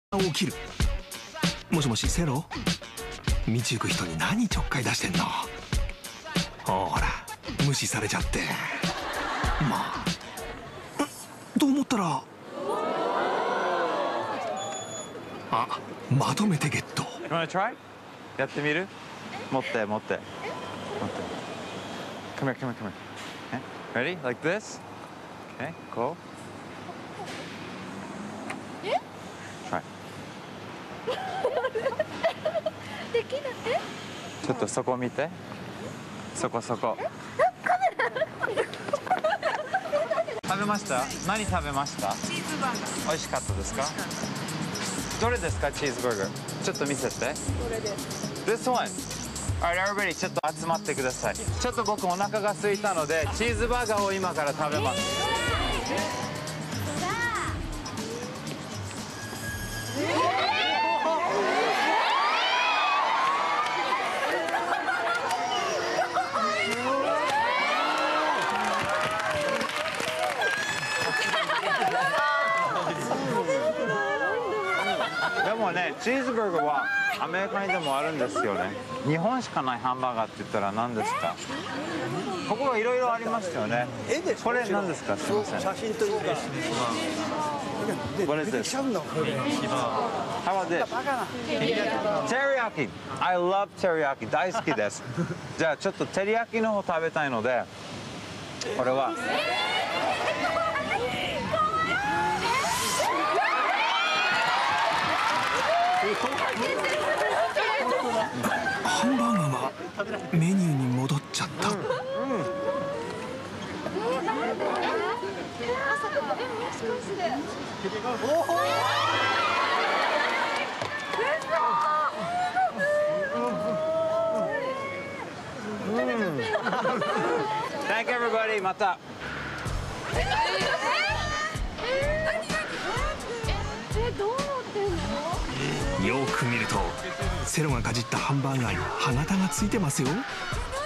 起きる。もしもしセロ、道行く人に何ちょっかい出してんの。ほら無視されちゃって。まあと思ったら、あ、まとめてゲット。 You wanna try? やってみる？持って持って。Come here, come here, come here. Ready? Like this? Okay, cool. Try. できない。 ちょっとそこ見て。そこそこ。食べました？何食べました？ チーズバーガー。 美味しかったですか？どれですか、チーズバーガー？ちょっと見せて。 これです。 This one. Alright, everybody, ちょっと集まってください。ちょっと僕お腹が空いたので、チーズバーガーを今から食べます。でもね、チーズバーガーはアメリカにでもあるんですよね。日本しかないハンバーガーって言ったら何ですか？ここはいろいろありましたよね。これ何ですか？すみません。 写真というか。 What is this? How about this? Teriyaki. I love teriyaki. 大好きです。じゃあちょっとテリヤキの方食べたいので、これは。 ハンバーガーがメニューに戻っちゃった。 Thank you, everybody. また。 どうなってんの？ よく見るとセロがかじったハンバーガーに歯型がついてますよ。